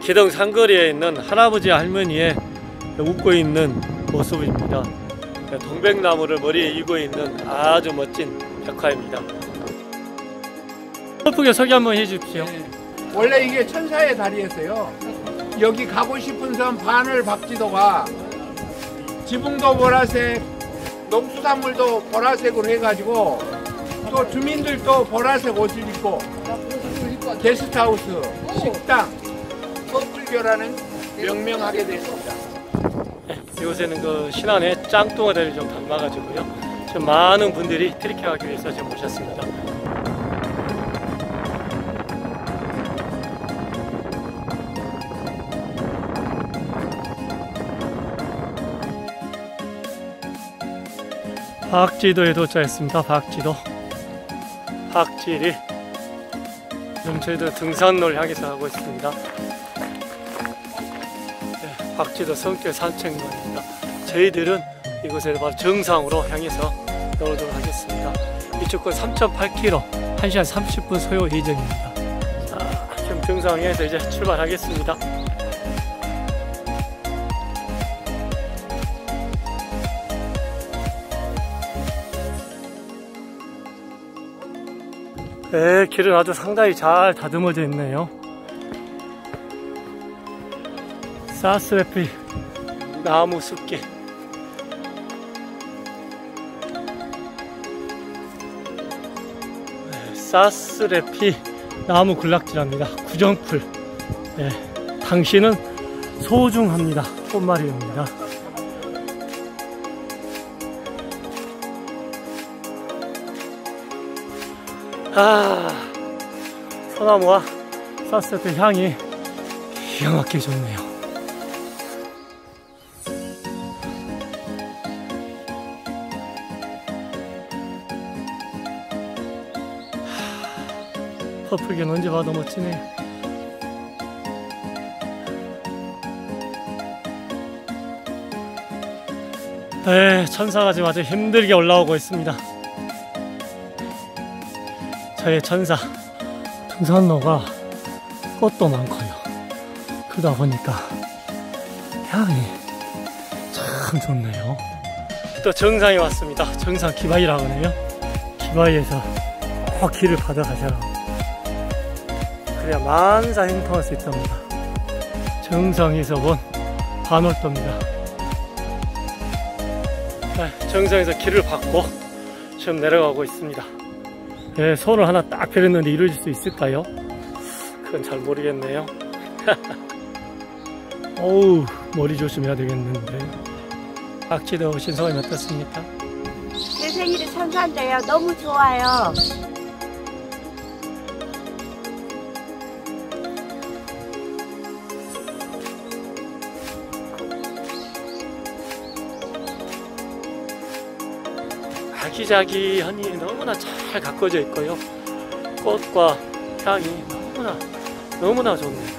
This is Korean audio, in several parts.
기동 상거리에 있는 할아버지 할머니의 웃고 있는 모습입니다. 동백나무를 머리에 이고 있는 아주 멋진 벽화입니다. 예쁘게 소개 한번 해주십시오. 네. 원래 이게 천사의 다리였어요. 여기 가고 싶은 섬 바늘 박지도가 지붕도 보라색, 농수산물도 보라색으로 해가지고 또 주민들도 보라색 옷을 입고 게스트하우스, 식당, 퍼플교라는 명명하게 됐습니다. 네, 이곳에는 그 신안의 짱뚱어대를 좀 담아가지고요. 지금 많은 분들이 트레킹하기 위해서 지금 오셨습니다. 박지도에 도착했습니다. 박지리. 지금 저희도 등산로를 향해서 가고 있습니다. 네, 박지도 성격 산책로입니다. 저희들은 이곳에 바로 정상으로 향해서 나오도록 하겠습니다. 이쪽은 3.8km, 1시간 30분 소요 예정입니다. 자, 지금 정상에서 이제 출발하겠습니다. 네, 길은 아주 상당히 잘 다듬어져 있네요. 사스레피 나무 숲길. 네, 사스레피 나무 군락지랍니다. 구정풀. 네, 당신은 소중합니다. 꽃말이옵니다. 소나무와 사스레피 향이 기가 막히게 좋네요. 퍼플견 언제 봐도 멋지네요. 네, 천사가 지금 아주 힘들게 올라오고 있습니다. 저의 천사 등산로가 꽃도 많고요. 그러다 보니까 향이 참 좋네요. 또 정상에 왔습니다. 정상 기바이라고 하네요. 기바이에서 꼭 길을 받아가셔라. 그래야 만사 행통할 수 있답니다. 정상에서 본 반월도입니다. 네, 정상에서 길을 받고 지금 내려가고 있습니다. 네, 손을 하나 딱 펴렸는데 이루어질 수 있을까요? 그건 잘 모르겠네요. 어우, 머리 조심해야 되겠는데. 박지도 오신 소감이 어떻습니까? 제 생일이 천사인데요. 너무 좋아요. 아기자기하니 너무나 잘 가꿔져 있고요. 꽃과 향이 너무나 좋네요.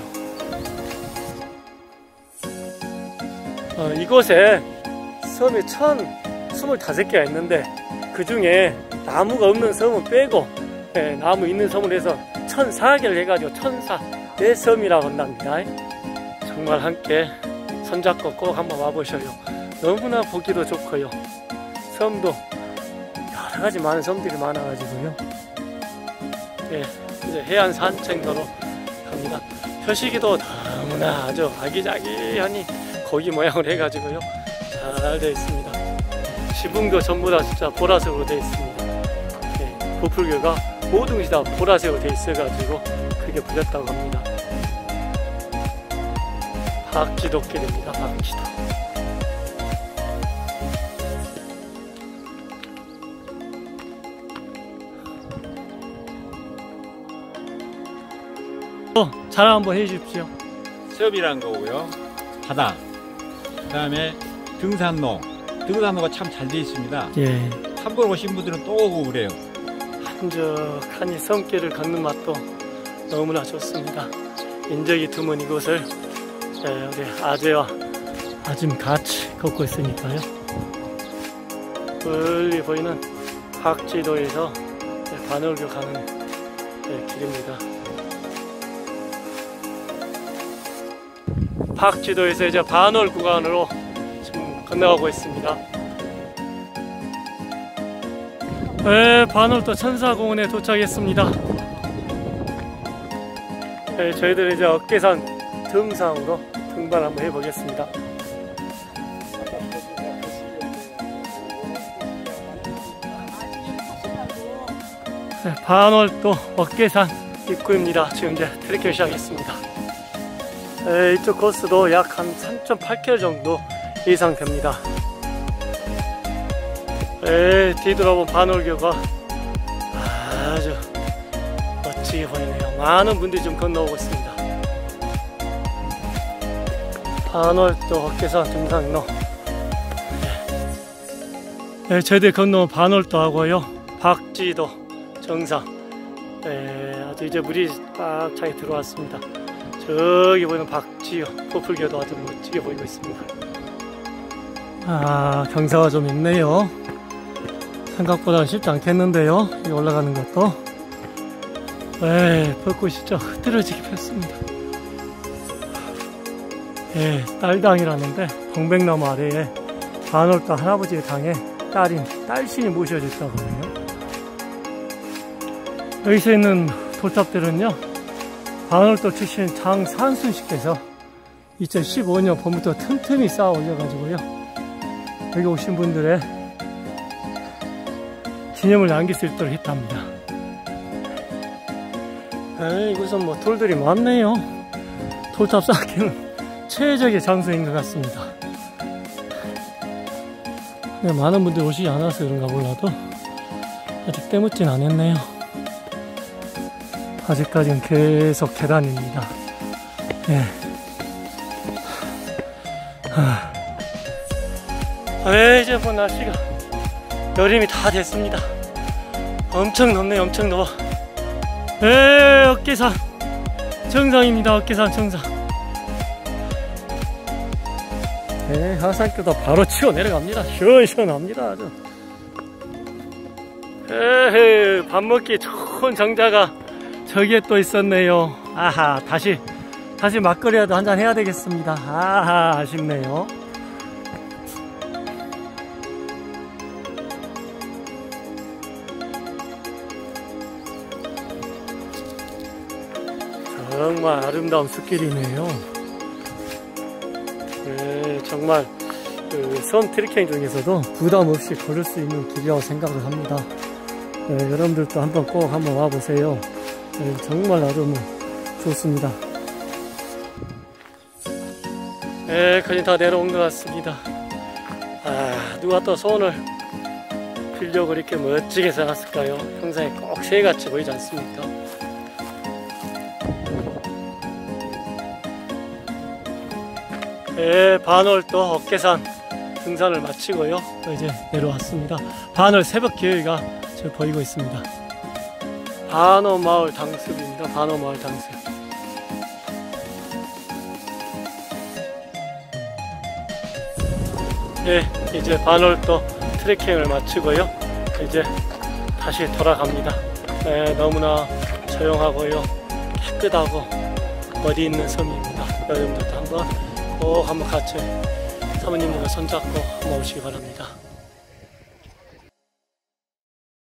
이곳에 섬이 1025개가 있는데 그 중에 나무가 없는 섬은 빼고 나무 있는 섬을 해서 1004개를 해가지고 1004섬이라고 한답니다. 정말 함께 손잡고 꼭 한번 와보셔요. 너무나 보기도 좋고요. 섬도 여러가지 많은 섬들이 많아가지고요. 네, 이제 해안 산책로로 갑니다. 표시기도 너무나 아주 아기자기하니 고기 모양을 해가지고요. 잘 되어 있습니다. 지붕도 전부 다 진짜 보라색으로 되어 있습니다. 네, 부풀교가 모든 것이 다 보라색으로 되어 있어가지고 그게 불렸다고 합니다. 박지도길입니다. 박지도. 자랑 한번 해주십시오. 섭이란 거고요. 바다. 그 다음에 등산로가 참 잘 되어 있습니다. 예. 한 번 오신 분들은 또 오고 그래요. 한적하니 섬길을 걷는 맛도 너무나 좋습니다. 인적이 드문 이곳을 우리 아재와 아짐 같이 걷고 있으니까요. 멀리 보이는 박지도에서 반월교 가는 길입니다. 박지도에서 이제 반월 구간으로 지금 건너가고 있습니다. 네, 반월도 천사공원에 도착했습니다. 네, 저희들은 이제 어깨산 등산으로 등반 한번 해보겠습니다. 네, 반월도 어깨산 입구입니다. 지금 이제 트레킹 시작했습니다. 네, 이쪽 코스도 약 한 3.8km 정도 이상 됩니다. 네, 뒤돌아본 반월교가 아주 멋지게 보이네요. 많은 분들이 좀 건너오고 있습니다. 반월도 어깨산 등산로. 네, 저희들 건너온 반월도 하고요, 박지도 정상. 네, 아주 이제 물이 꽉 차게 들어왔습니다. 저기 보이는 박지호 포풀교도 아주 멋지게 보이고 있습니다. 아, 경사가 좀 있네요. 생각보다 쉽지 않겠는데요, 여기 올라가는 것도. 네, 벚꽃이 진짜 흐드러지게 폈습니다. 네, 딸당이라는데 동백나무 아래에 반월도 할아버지의 당에 딸인 딸신이 모셔져 있다고 하네요. 여기서 있는 돌탑들은요, 반월도 출신 장산순 씨께서 2015년 봄부터 틈틈이 쌓아 올려가지고요, 여기 오신 분들의 기념을 남길 수 있도록 했답니다. 이곳은 뭐 돌들이 많네요. 돌탑 쌓기는 최적의 장소인 것 같습니다. 네, 많은 분들이 오시지 않아서 그런가 몰라도 아직 때묻진 않았네요. 아직까지는 계속 계단입니다. 네. 네, 이제 뭐 날씨가 여름이 다 됐습니다. 엄청 덥네요. 엄청 더워. 네, 어깨산 정상입니다. 어깨산 정상. 네, 하산교도 바로 치고 내려갑니다. 시원시원합니다. 아주. 에헤, 밥 먹기 좋은 정자가 저기에 또 있었네요. 아하, 다시 막걸리라도 한잔 해야 되겠습니다. 아하, 아쉽네요. 정말 아름다운 숲길이네요. 네, 정말 선 트레킹 중에서도 부담 없이 걸을 수 있는 길이라고 생각을 합니다. 네, 여러분들도 꼭 한번 와보세요. 네, 정말 아주 좋습니다. 네, 거의 다 내려온 것 같습니다. 아, 누가 또 손을 빌려고 이렇게 멋지게 써놨을까요? 평상에 꼭 새같이 보이지 않습니까? 네, 반월도 어깨산 등산을 마치고요, 이제 내려왔습니다. 반월 새벽 기회가 저 보이고 있습니다. 반월마을 당습입니다. 반월마을 당습. 네, 이제 반월도 트레킹을 마치고요, 이제 다시 돌아갑니다. 네, 너무나 조용하고요, 깨끗하고 머리 있는 섬입니다. 여러분들도 꼭 한번 같이 사모님들과 손잡고 한번 오시기 바랍니다.